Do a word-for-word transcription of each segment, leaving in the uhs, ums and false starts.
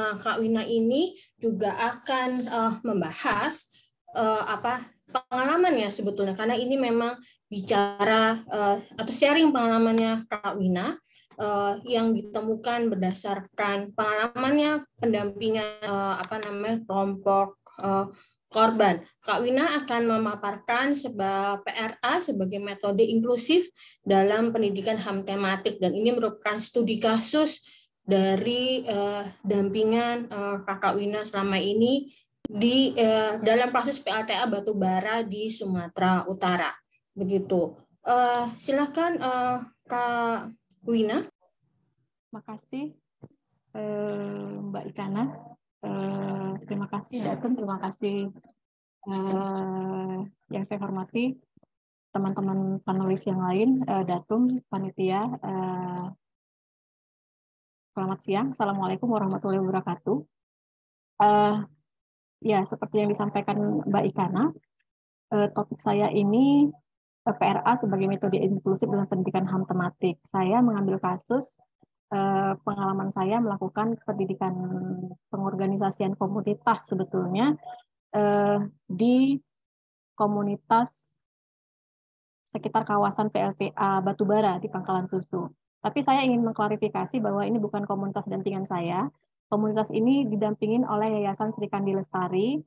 Nah, Kak Wina ini juga akan uh, membahas uh, apa pengalamannya sebetulnya, karena ini memang bicara uh, atau sharing pengalamannya Kak Wina uh, yang ditemukan berdasarkan pengalamannya pendampingan uh, apa namanya kelompok uh, korban. Kak Wina akan memaparkan sebuah P R A sebagai metode inklusif dalam pendidikan H A M tematik, dan ini merupakan studi kasus dari uh, dampingan uh, Kakak Wina selama ini di uh, dalam proses P L T A batubara di Sumatera Utara. Begitu. Uh, silakan uh, Kak Wina. Makasih uh, Mbak Ikana. Uh, terima kasih Datun, terima kasih uh, yang saya hormati teman-teman panelis yang lain, uh, Datum, panitia. Uh, Selamat siang, Assalamualaikum warahmatullahi wabarakatuh. Uh, ya, seperti yang disampaikan Mbak Ikana, uh, topik saya ini uh, P R A sebagai metode inklusif dalam pendidikan H A M tematik. Saya mengambil kasus uh, pengalaman saya melakukan pendidikan pengorganisasian komunitas sebetulnya uh, di komunitas sekitar kawasan P L T A batubara di Pangkalan Susu. Tapi saya ingin mengklarifikasi bahwa ini bukan komunitas dampingan saya. Komunitas ini didampingin oleh Yayasan Sri Kandi Lestari.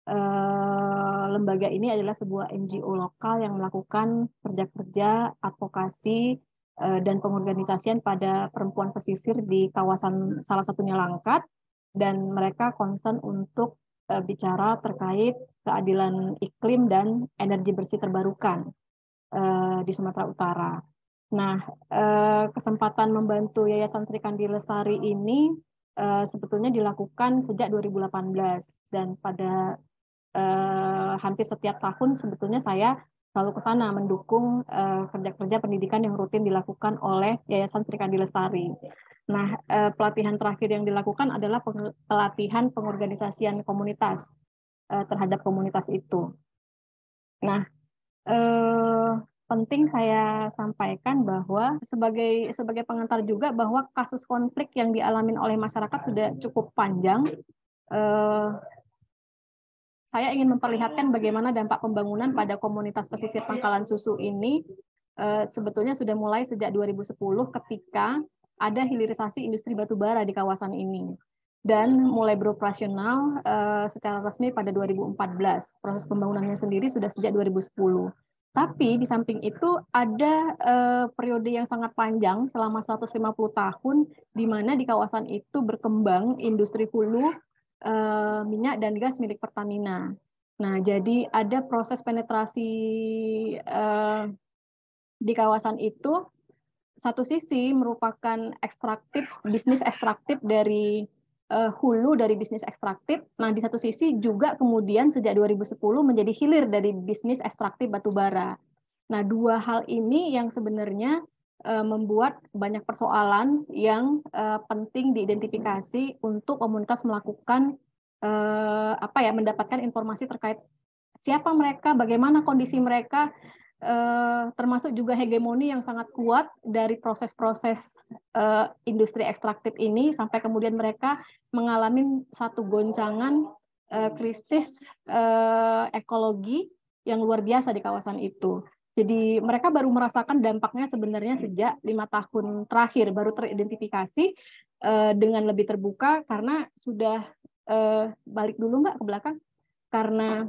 Eh, lembaga ini adalah sebuah N G O lokal yang melakukan kerja-kerja, advokasi, eh, dan pengorganisasian pada perempuan pesisir di kawasan salah satunya Langkat. Dan mereka concern untuk eh, bicara terkait keadilan iklim dan energi bersih terbarukan eh, di Sumatera Utara. Nah, eh, kesempatan membantu Yayasan Sri Kandi Lestari ini eh, sebetulnya dilakukan sejak dua ribu delapan belas, dan pada eh, hampir setiap tahun sebetulnya saya selalu ke sana mendukung eh, kerja-kerja pendidikan yang rutin dilakukan oleh Yayasan Sri Kandi Lestari. Nah, eh, pelatihan terakhir yang dilakukan adalah pelatihan pengorganisasian komunitas eh, terhadap komunitas itu. Nah, eh, penting saya sampaikan bahwa sebagai sebagai pengantar juga bahwa kasus konflik yang dialami oleh masyarakat sudah cukup panjang. Eh, saya ingin memperlihatkan bagaimana dampak pembangunan pada komunitas pesisir Pangkalan Susu ini eh, sebetulnya sudah mulai sejak dua ribu sepuluh ketika ada hilirisasi industri batubara di kawasan ini, dan mulai beroperasional eh, secara resmi pada dua ribu empat belas. Proses pembangunannya sendiri sudah sejak dua ribu sepuluh. Tapi di samping itu ada eh, periode yang sangat panjang selama seratus lima puluh tahun di mana di kawasan itu berkembang industri hulu eh, minyak dan gas milik Pertamina. Nah, jadi ada proses penetrasi eh, di kawasan itu, satu sisi merupakan ekstraktif, bisnis ekstraktif dari uh, hulu dari bisnis ekstraktif. Nah, di satu sisi juga kemudian sejak dua ribu sepuluh menjadi hilir dari bisnis ekstraktif batubara. Nah, dua hal ini yang sebenarnya uh, membuat banyak persoalan yang uh, penting diidentifikasi untuk komunitas melakukan uh, apa ya, mendapatkan informasi terkait siapa mereka, bagaimana kondisi mereka, eh, termasuk juga hegemoni yang sangat kuat dari proses-proses eh, industri ekstraktif ini sampai kemudian mereka mengalami satu goncangan eh, krisis eh, ekologi yang luar biasa di kawasan itu. Jadi mereka baru merasakan dampaknya sebenarnya sejak lima tahun terakhir, baru teridentifikasi eh, dengan lebih terbuka karena sudah eh, balik dulu Mbak ke belakang, karena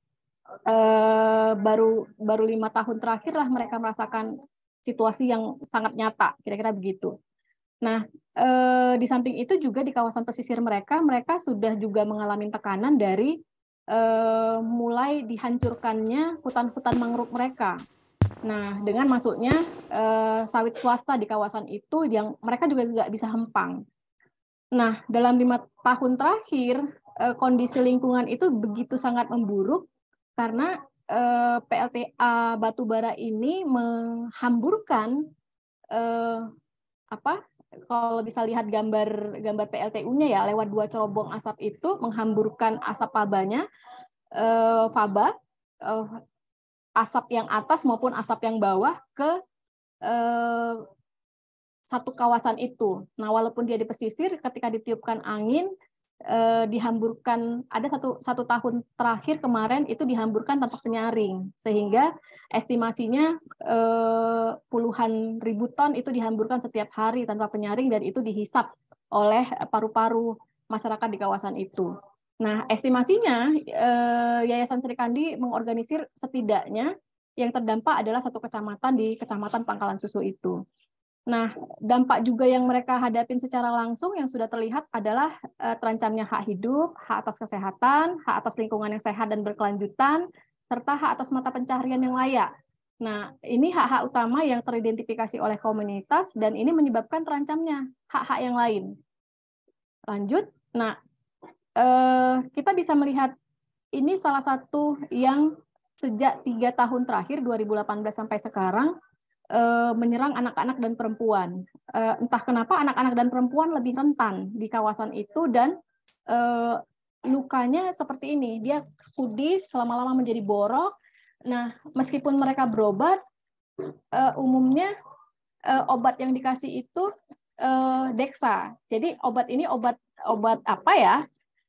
eh, baru baru lima tahun terakhir lah mereka merasakan situasi yang sangat nyata, kira-kira begitu. Nah, eh, di samping itu juga di kawasan pesisir mereka, mereka sudah juga mengalami tekanan dari eh, mulai dihancurkannya hutan-hutan mangrove mereka. Nah, dengan masuknya eh, sawit swasta di kawasan itu, yang mereka juga nggak bisa hempang. Nah, dalam lima tahun terakhir, eh, kondisi lingkungan itu begitu sangat memburuk karena eh, P L T A batubara ini menghamburkan eh, apa? Kalau bisa lihat gambar gambar P L T U-nya ya, lewat dua cerobong asap itu menghamburkan asap pabanya, eh, faba, eh, asap yang atas maupun asap yang bawah ke eh, satu kawasan itu. Nah, walaupun dia di pesisir, ketika ditiupkan angin, eh, dihamburkan, ada satu satu tahun terakhir kemarin itu dihamburkan tanpa penyaring, sehingga estimasinya eh, puluhan ribu ton itu dihamburkan setiap hari tanpa penyaring, dan itu dihisap oleh paru-paru masyarakat di kawasan itu. Nah, estimasinya eh, Yayasan Sri Kandi mengorganisir setidaknya yang terdampak adalah satu kecamatan di Kecamatan Pangkalan Susu itu. Nah, dampak juga yang mereka hadapin secara langsung yang sudah terlihat adalah eh, terancamnya hak hidup, hak atas kesehatan, hak atas lingkungan yang sehat dan berkelanjutan, serta hak atas mata pencaharian yang layak. Nah, ini hak-hak utama yang teridentifikasi oleh komunitas dan ini menyebabkan terancamnya hak-hak yang lain. Lanjut, nah eh, kita bisa melihat ini salah satu yang sejak tiga tahun terakhir dua ribu delapan belas sampai sekarang eh, menyerang anak-anak dan perempuan. Eh, entah kenapa anak-anak dan perempuan lebih rentan di kawasan itu, dan eh, lukanya seperti ini, dia kudis, lama-lama menjadi borok. Nah, meskipun mereka berobat, eh, umumnya eh, obat yang dikasih itu eh, Dexa. Jadi obat ini obat obat apa ya?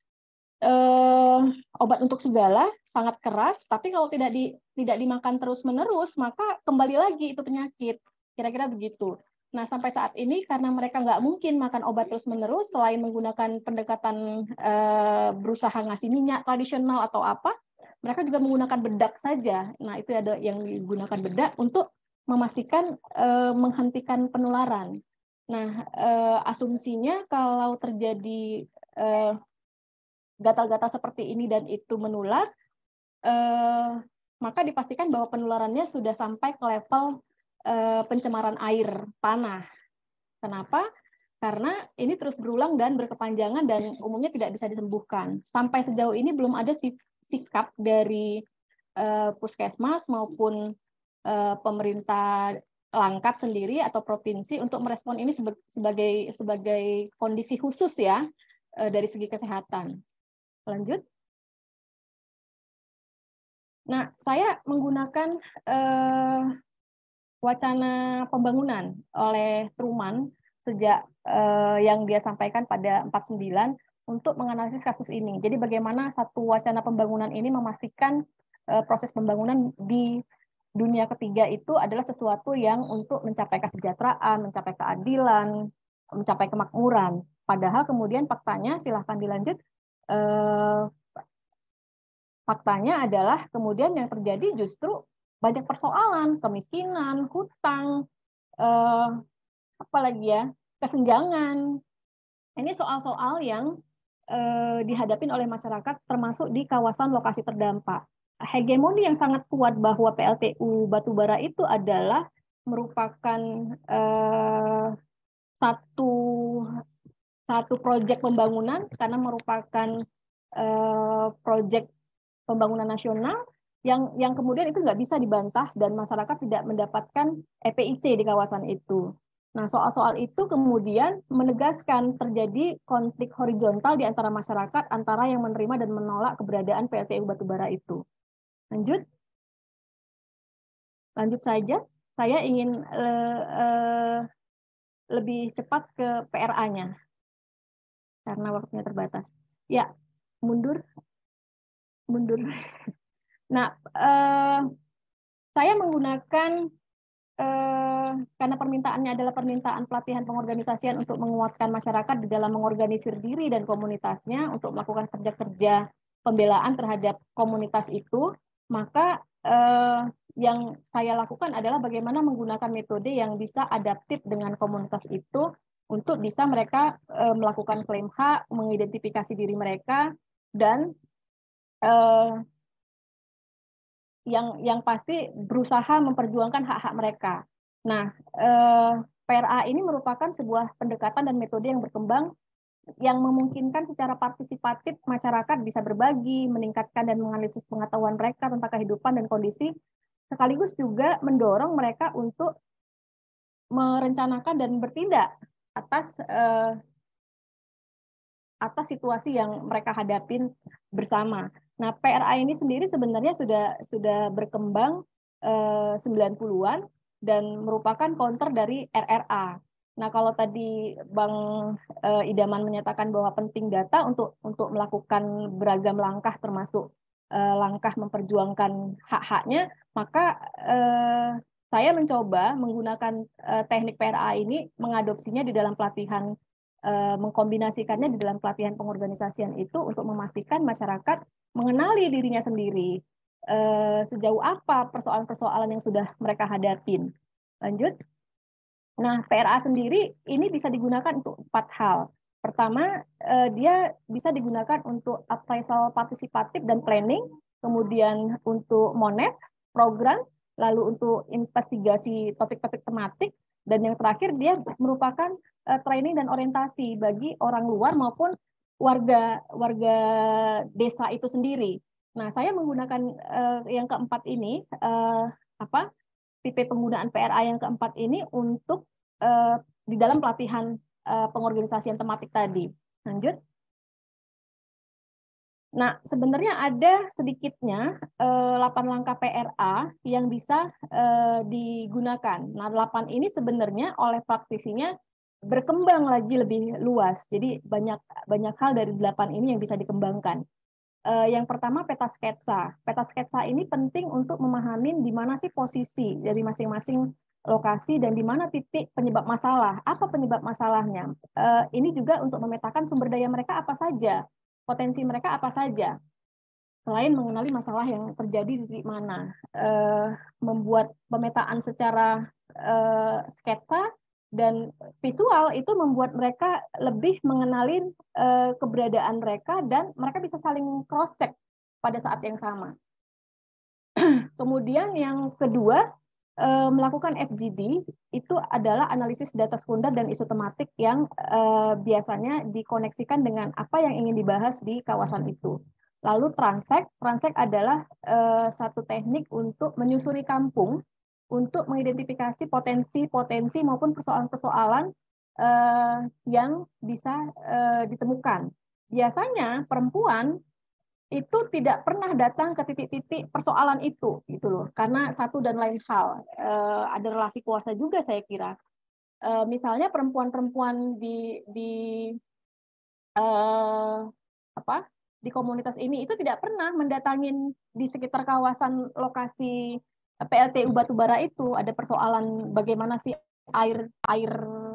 Eh, obat untuk segala, sangat keras, tapi kalau tidak di tidak dimakan terus-menerus, maka kembali lagi itu penyakit. Kira-kira begitu. Nah, sampai saat ini karena mereka nggak mungkin makan obat terus-menerus, selain menggunakan pendekatan eh, berusaha ngasih minyak tradisional atau apa, mereka juga menggunakan bedak saja. Nah, itu ada yang digunakan bedak untuk memastikan eh, menghentikan penularan. Nah, eh, asumsinya kalau terjadi eh, gatal-gatal seperti ini dan itu menular, eh, maka dipastikan bahwa penularannya sudah sampai ke level eh, pencemaran air tanah. Kenapa? Karena ini terus berulang dan berkepanjangan dan umumnya tidak bisa disembuhkan. Sampai sejauh ini belum ada sikap dari eh, puskesmas maupun eh, pemerintah Langkat sendiri atau provinsi untuk merespon ini sebagai sebagai kondisi khusus ya eh, dari segi kesehatan. Lanjut. Nah, saya menggunakan eh, wacana pembangunan oleh Truman sejak eh, yang dia sampaikan pada empat puluh sembilan untuk menganalisis kasus ini. Jadi bagaimana satu wacana pembangunan ini memastikan eh, proses pembangunan di dunia ketiga itu adalah sesuatu yang untuk mencapai kesejahteraan, mencapai keadilan, mencapai kemakmuran. Padahal kemudian faktanya, silahkan dilanjut, eh, faktanya adalah kemudian yang terjadi justru banyak persoalan, kemiskinan, hutang, eh, apalagi ya, kesenjangan. Ini soal-soal yang eh, dihadapin oleh masyarakat termasuk di kawasan lokasi terdampak. Hegemoni yang sangat kuat bahwa P L T U batubara itu adalah merupakan eh, satu satu proyek pembangunan karena merupakan eh, proyek pembangunan nasional yang yang kemudian itu nggak bisa dibantah dan masyarakat tidak mendapatkan E P I C di kawasan itu. Nah, soal-soal itu kemudian menegaskan terjadi konflik horizontal di antara masyarakat antara yang menerima dan menolak keberadaan P L T U batubara itu. Lanjut. Lanjut saja. Saya ingin uh, uh, lebih cepat ke P R A-nya karena waktunya terbatas. Ya, mundur. Mundur. Nah, eh, saya menggunakan eh, karena permintaannya adalah permintaan pelatihan pengorganisasian untuk menguatkan masyarakat di dalam mengorganisir diri dan komunitasnya untuk melakukan kerja-kerja pembelaan terhadap komunitas itu, maka eh, yang saya lakukan adalah bagaimana menggunakan metode yang bisa adaptif dengan komunitas itu untuk bisa mereka eh, melakukan klaim hak, mengidentifikasi diri mereka, dan eh, yang yang pasti berusaha memperjuangkan hak-hak mereka. Nah, eh, P R A ini merupakan sebuah pendekatan dan metode yang berkembang yang memungkinkan secara partisipatif masyarakat bisa berbagi, meningkatkan dan menganalisis pengetahuan mereka tentang kehidupan dan kondisi, sekaligus juga mendorong mereka untuk merencanakan dan bertindak atas eh, atas situasi yang mereka hadapin bersama. Nah, P R A ini sendiri sebenarnya sudah sudah berkembang eh, sembilan puluhan dan merupakan counter dari R R A. Nah, kalau tadi Bang eh, Idaman menyatakan bahwa penting data untuk untuk melakukan beragam langkah termasuk eh, langkah memperjuangkan hak-haknya, maka eh, saya mencoba menggunakan eh, teknik P R A ini, mengadopsinya di dalam pelatihan, eh, mengkombinasikannya di dalam pelatihan pengorganisasian itu untuk memastikan masyarakat mengenali dirinya sendiri, eh, sejauh apa persoalan-persoalan yang sudah mereka hadapin. Lanjut. Nah, P R A sendiri ini bisa digunakan untuk empat hal. Pertama, eh, dia bisa digunakan untuk appraisal partisipatif dan planning, kemudian untuk monet, program, lalu untuk investigasi topik-topik tematik, dan yang terakhir dia merupakan eh, training dan orientasi bagi orang luar maupun warga warga desa itu sendiri. Nah, saya menggunakan eh, yang keempat ini, eh, apa? tipe penggunaan P R A yang keempat ini untuk uh, di dalam pelatihan uh, pengorganisasian tematik tadi. Lanjut. Nah, sebenarnya ada sedikitnya uh, delapan langkah P R A yang bisa uh, digunakan. Nah, delapan ini sebenarnya oleh praktisinya berkembang lagi lebih luas. Jadi banyak banyak hal dari delapan ini yang bisa dikembangkan. Uh, yang pertama peta sketsa. Peta sketsa ini penting untuk memahami di mana sih posisi dari masing-masing lokasi dan di mana titik penyebab masalah. Apa penyebab masalahnya? Uh, ini juga untuk memetakan sumber daya mereka apa saja, potensi mereka apa saja. Selain mengenali masalah yang terjadi di mana, uh, membuat pemetaan secara uh, sketsa dan visual itu membuat mereka lebih mengenali uh, keberadaan mereka dan mereka bisa saling cross check pada saat yang sama. Kemudian yang kedua, uh, melakukan F G D itu adalah analisis data sekunder dan isu tematik yang uh, biasanya dikoneksikan dengan apa yang ingin dibahas di kawasan itu. Lalu transek, transek adalah uh, satu teknik untuk menyusuri kampung untuk mengidentifikasi potensi-potensi maupun persoalan-persoalan uh, yang bisa uh, ditemukan. Biasanya perempuan itu tidak pernah datang ke titik-titik persoalan itu, gitu loh, karena satu dan lain hal. Uh, ada relasi kuasa juga saya kira. Uh, misalnya perempuan-perempuan di di uh, apa di komunitas ini itu tidak pernah mendatangin di sekitar kawasan lokasi P L T U batubara itu ada persoalan bagaimana sih air air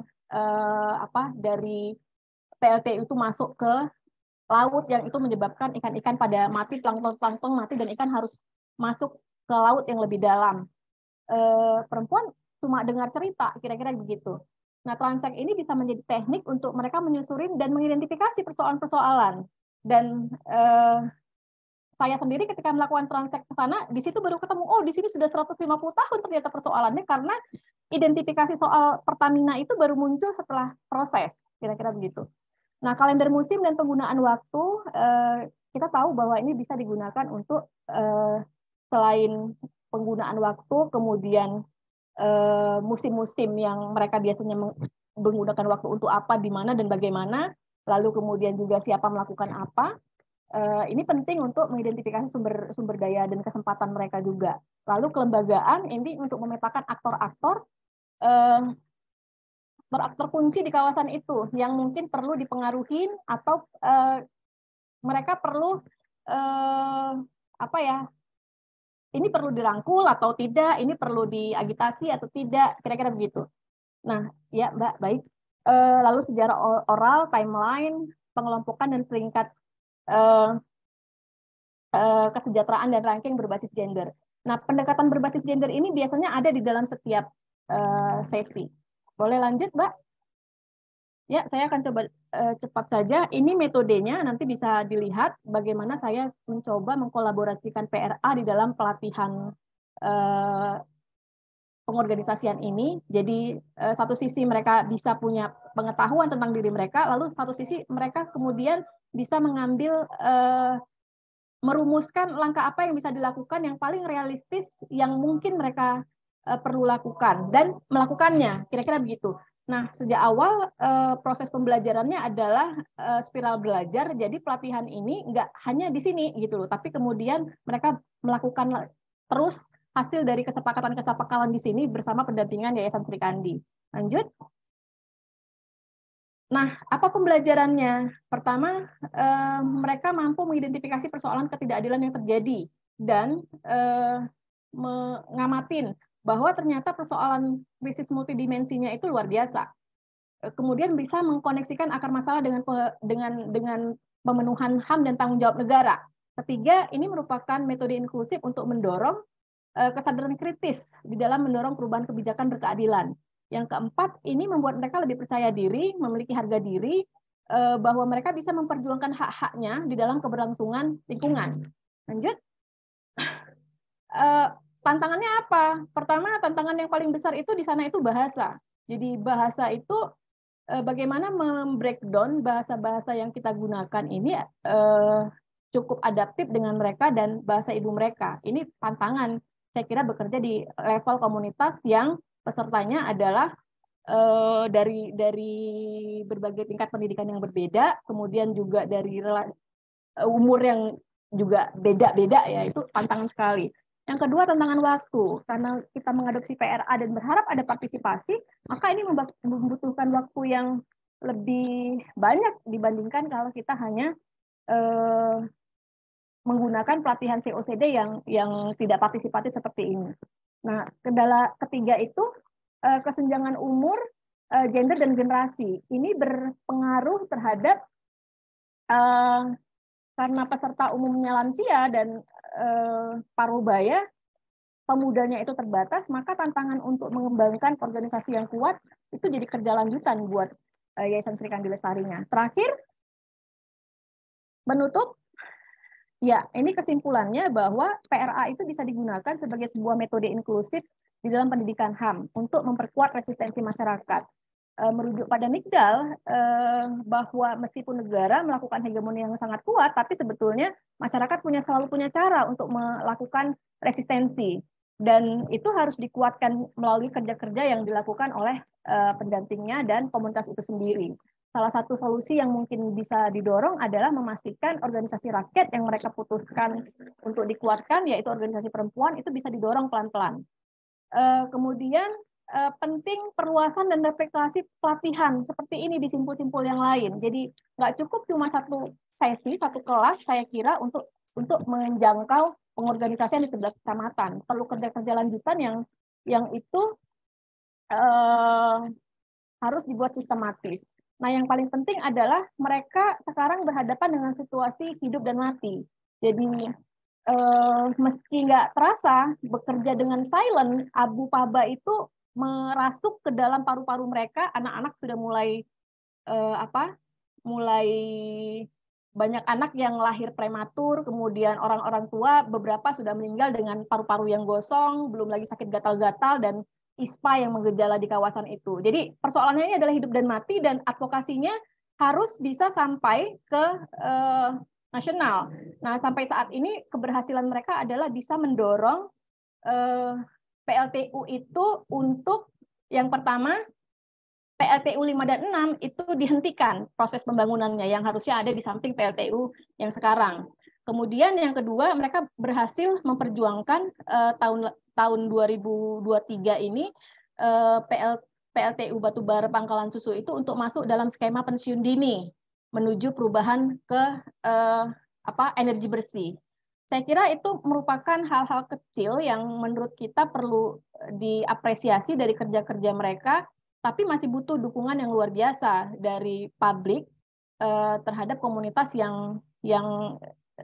eh, apa dari P L T U itu masuk ke laut yang itu menyebabkan ikan-ikan pada mati, plankton-plankton mati dan ikan harus masuk ke laut yang lebih dalam. Eh, perempuan cuma dengar cerita kira-kira begitu. Nah, transek ini bisa menjadi teknik untuk mereka menyusurin dan mengidentifikasi persoalan-persoalan. Dan eh, saya sendiri ketika melakukan transek ke sana, di situ baru ketemu, oh di sini sudah seratus lima puluh tahun ternyata persoalannya, karena identifikasi soal Pertamina itu baru muncul setelah proses, kira-kira begitu. Nah, kalender musim dan penggunaan waktu, eh, kita tahu bahwa ini bisa digunakan untuk eh, selain penggunaan waktu, kemudian eh, musim-musim yang mereka biasanya menggunakan waktu untuk apa, di mana, dan bagaimana, lalu kemudian juga siapa melakukan apa. Uh, ini penting untuk mengidentifikasi sumber sumber daya dan kesempatan mereka juga. Lalu kelembagaan ini untuk memetakan aktor-aktor uh, aktor kunci di kawasan itu yang mungkin perlu dipengaruhi atau uh, mereka perlu uh, apa ya? Ini perlu dirangkul atau tidak? Ini perlu diagitasi atau tidak? Kira-kira begitu. Nah, ya Mbak, baik. Uh, lalu sejarah oral, timeline, pengelompokan dan peringkat uh, kesejahteraan dan ranking berbasis gender. Nah, pendekatan berbasis gender ini biasanya ada di dalam setiap uh, sesi. Boleh lanjut, Mbak? Ya, saya akan coba uh, cepat saja. Ini metodenya, nanti bisa dilihat bagaimana saya mencoba mengkolaborasikan P R A di dalam pelatihan uh, pengorganisasian ini. Jadi, uh, satu sisi mereka bisa punya pengetahuan tentang diri mereka, lalu satu sisi mereka kemudian bisa mengambil uh, merumuskan langkah apa yang bisa dilakukan yang paling realistis yang mungkin mereka uh, perlu lakukan dan melakukannya, kira-kira begitu. Nah, sejak awal uh, proses pembelajarannya adalah uh, spiral belajar, jadi pelatihan ini nggak hanya di sini gitu loh, tapi kemudian mereka melakukan terus hasil dari kesepakatan-kesepakatan di sini bersama pendampingan Yayasan Sri Kandi. Lanjut. Nah, apa pembelajarannya? Pertama, eh, mereka mampu mengidentifikasi persoalan ketidakadilan yang terjadi dan eh, mengamatin bahwa ternyata persoalan krisis multidimensinya itu luar biasa. Kemudian bisa mengkoneksikan akar masalah dengan dengan dengan pemenuhan H A M dan tanggung jawab negara. Ketiga, ini merupakan metode inklusif untuk mendorong eh, kesadaran kritis di dalam mendorong perubahan kebijakan berkeadilan. Yang keempat, ini membuat mereka lebih percaya diri, memiliki harga diri, eh, bahwa mereka bisa memperjuangkan hak-haknya di dalam keberlangsungan lingkungan. Lanjut. Eh, tantangannya apa? Pertama, tantangan yang paling besar itu di sana itu bahasa. Jadi bahasa itu eh, bagaimana membreakdown bahasa-bahasa yang kita gunakan ini eh, cukup adaptif dengan mereka dan bahasa ibu mereka. Ini tantangan. Saya kira bekerja di level komunitas yang pesertanya adalah eh, dari dari berbagai tingkat pendidikan yang berbeda, kemudian juga dari umur yang juga beda-beda ya, itu tantangan sekali. Yang kedua, tantangan waktu. Karena kita mengadopsi P R A dan berharap ada partisipasi, maka ini membutuhkan waktu yang lebih banyak dibandingkan kalau kita hanya eh, menggunakan pelatihan C O C D yang yang tidak partisipatif seperti ini. Nah, kendala ketiga itu eh, kesenjangan umur, eh, gender dan generasi. Ini berpengaruh terhadap eh, karena peserta umumnya lansia dan eh, parubaya, pemudanya itu terbatas, maka tantangan untuk mengembangkan organisasi yang kuat itu jadi kerja lanjutan buat eh, Yayasan Sri Kandi Lestarinya. Terakhir, menutup, ya ini kesimpulannya bahwa P R A itu bisa digunakan sebagai sebuah metode inklusif di dalam pendidikan H A M untuk memperkuat resistensi masyarakat. Merujuk pada Migdal eh, bahwa meskipun negara melakukan hegemoni yang sangat kuat, tapi sebetulnya masyarakat punya selalu punya cara untuk melakukan resistensi, dan itu harus dikuatkan melalui kerja-kerja yang dilakukan oleh eh, pendampingnya dan komunitas itu sendiri. Salah satu solusi yang mungkin bisa didorong adalah memastikan organisasi rakyat yang mereka putuskan untuk dikuatkan, yaitu organisasi perempuan, itu bisa didorong pelan-pelan. Eh, kemudian penting perluasan dan replikasi pelatihan seperti ini di simpul-simpul yang lain. Jadi nggak cukup cuma satu sesi, satu kelas saya kira untuk untuk menjangkau pengorganisasian di sebelas kecamatan. Perlu kerja-kerja lanjutan yang yang itu eh, harus dibuat sistematis. Nah, yang paling penting adalah mereka sekarang berhadapan dengan situasi hidup dan mati. Jadi eh, meski nggak terasa bekerja dengan silent, Abu Paba itu merasuk ke dalam paru-paru mereka. Anak-anak sudah mulai eh, apa? Mulai banyak anak yang lahir prematur, kemudian orang-orang tua beberapa sudah meninggal dengan paru-paru yang gosong, belum lagi sakit gatal-gatal dan ispa yang menggejala di kawasan itu. Jadi persoalannya ini adalah hidup dan mati, dan advokasinya harus bisa sampai ke eh, nasional. Nah, sampai saat ini keberhasilan mereka adalah bisa mendorong eh, P L T U itu untuk yang pertama, P L T U lima dan enam itu dihentikan proses pembangunannya yang harusnya ada di samping P L T U yang sekarang. Kemudian yang kedua, mereka berhasil memperjuangkan eh, tahun tahun dua ribu dua puluh tiga ini eh, P L T U Batubara Pangkalan Susu itu untuk masuk dalam skema pensiun dini menuju perubahan ke eh, apa energi bersih. Saya kira itu merupakan hal-hal kecil yang menurut kita perlu diapresiasi dari kerja-kerja mereka, tapi masih butuh dukungan yang luar biasa dari publik eh, terhadap komunitas yang yang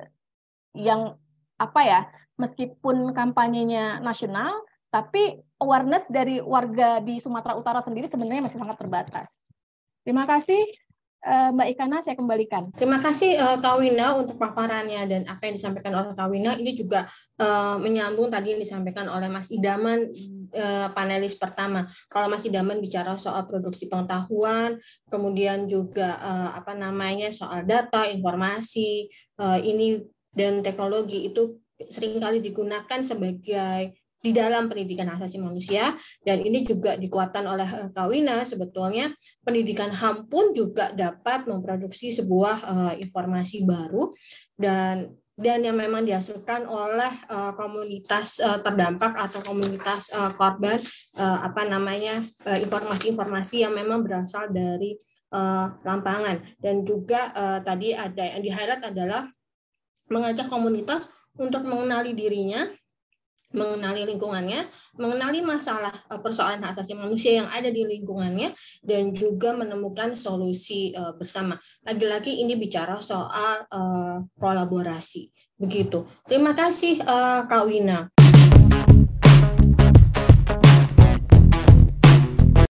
yang apa ya, meskipun kampanyenya nasional, tapi awareness dari warga di Sumatera Utara sendiri sebenarnya masih sangat terbatas. Terima kasih. Mbak Ikana, saya kembalikan. Terima kasih uh, Kak Wina untuk paparannya, dan apa yang disampaikan oleh Kak Wina ini juga uh, menyambung tadi yang disampaikan oleh Mas Idaman, uh, panelis pertama. Kalau Mas Idaman bicara soal produksi pengetahuan, kemudian juga uh, apa namanya soal data, informasi, uh, ini dan teknologi itu seringkali digunakan sebagai di dalam pendidikan hak asasi manusia, dan ini juga dikuatkan oleh Kak Wina. Sebetulnya pendidikan H A M pun juga dapat memproduksi sebuah uh, informasi baru dan dan yang memang dihasilkan oleh uh, komunitas uh, terdampak atau komunitas uh, korban uh, apa namanya uh, informasi-informasi yang memang berasal dari uh, lapangan. Dan juga uh, tadi ada yang di-highlight adalah mengajak komunitas untuk mengenali dirinya, mengenali lingkungannya, mengenali masalah persoalan hak asasi manusia yang ada di lingkungannya, dan juga menemukan solusi uh, bersama. Lagi-lagi ini bicara soal uh, kolaborasi. Begitu. Terima kasih uh, Kak Wina.